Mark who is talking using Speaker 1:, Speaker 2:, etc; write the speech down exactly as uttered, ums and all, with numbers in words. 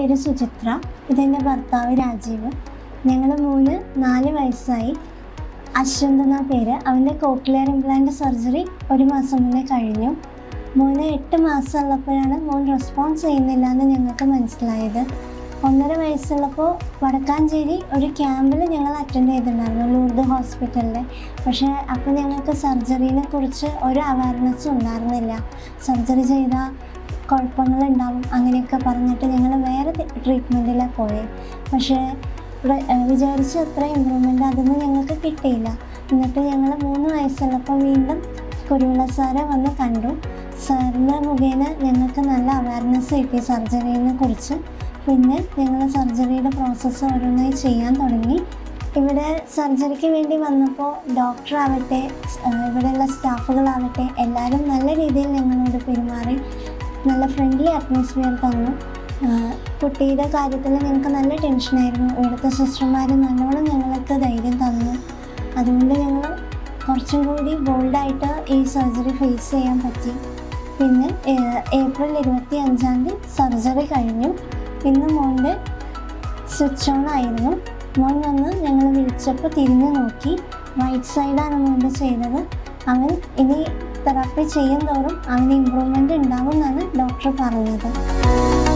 Speaker 1: പേര് സുചിത്ര, ഇതെൻ്റെ ഭർത്താവ് രാജീവ്. ഞങ്ങൾ മൂന്ന് നാല് വയസ്സായി. അശ്വന്ത് എന്ന പേര്. അവൻ്റെ കോക്ലിയർ ഇംപ്ലാന്റ് സർജറി ഒരു മാസം മുന്നേ കഴിഞ്ഞു. മോന് എട്ട് മാസമുള്ളപ്പോഴാണ് മോൻ റെസ്പോൺസ് ചെയ്യുന്നില്ല എന്ന് ഞങ്ങൾക്ക് മനസ്സിലായത്. ഒന്നര വയസ്സുള്ളപ്പോൾ വടക്കാഞ്ചേരി ഒരു ക്യാമ്പിൽ ഞങ്ങൾ അറ്റൻഡ് ചെയ്തിട്ടുണ്ടായിരുന്നു, ലൂർദ് ഹോസ്പിറ്റലിൽ. പക്ഷേ അപ്പോൾ ഞങ്ങൾക്ക് സർജറീനെ കുറിച്ച് ഒരു അവയർനെസ്സും ഉണ്ടായിരുന്നില്ല. സർജറി ചെയ്താൽ കുഴപ്പങ്ങളുണ്ടാവും അങ്ങനെയൊക്കെ പറഞ്ഞിട്ട് ഞങ്ങൾ വേറെ ട്രീറ്റ്മെൻറ്റിലാണ് പോയത്. പക്ഷേ വിചാരിച്ച അത്ര ഇമ്പ്രൂവ്മെൻ്റ് അതൊന്നും ഞങ്ങൾക്ക് കിട്ടിയില്ല. എന്നിട്ട് ഞങ്ങൾ മൂന്ന് വയസ്സുള്ളപ്പോൾ വീണ്ടും കുരുവിള സാറെ വന്ന് കണ്ടു. സാറിൻ്റെ മുഖേന ഞങ്ങൾക്ക് നല്ല അവയർനെസ് കിട്ടി സർജറിനെ കുറിച്ച്. പിന്നെ ഞങ്ങൾ സർജറിയുടെ പ്രോസസ്സ് ഓരോന്നായി ചെയ്യാൻ തുടങ്ങി. ഇവിടെ സർജറിക്ക് വേണ്ടി വന്നപ്പോൾ ഡോക്ടറാവട്ടെ ഇവിടെയുള്ള സ്റ്റാഫുകളാവട്ടെ എല്ലാവരും നല്ല രീതിയിൽ ഞങ്ങളോട് പെരുമാറി നല്ല ഫ്രണ്ട്ലി അറ്റ്മോസ്ഫിയർ തന്നു. കുട്ടിയുടെ കാര്യത്തിൽ ഞങ്ങൾക്ക് നല്ല ടെൻഷനായിരുന്നു. ഇവിടുത്തെ സിസ്റ്റർമാർ നല്ലോണം ഞങ്ങൾക്ക് ധൈര്യം തന്നു. അതുകൊണ്ട് ഞങ്ങൾ കുറച്ചും കൂടി ബോൾഡായിട്ട് ഈ സർജറി ഫേസ് ചെയ്യാൻ പറ്റി. പിന്നെ ഏപ്രിൽ ഇരുപത്തി അഞ്ചാം തീയതി സർജറി കഴിഞ്ഞു. ഇന്ന് മോൻ്റെ സ്വിച്ച് ഓൺ ആയിരുന്നു. മോൻ വന്ന് ഞങ്ങൾ വിളിച്ചപ്പോൾ തിരിഞ്ഞു നോക്കി. റൈറ്റ് സൈഡാണ് മോൻ്റെ ചെയ്തത്. അവൻ ഇനി തെറാപ്പി ചെയ്യും തോറും അവന് ഇമ്പ്രൂവ്മെൻറ്റ് ഉണ്ടാവും എന്നാണ് ഡോക്ടർ പറഞ്ഞത്.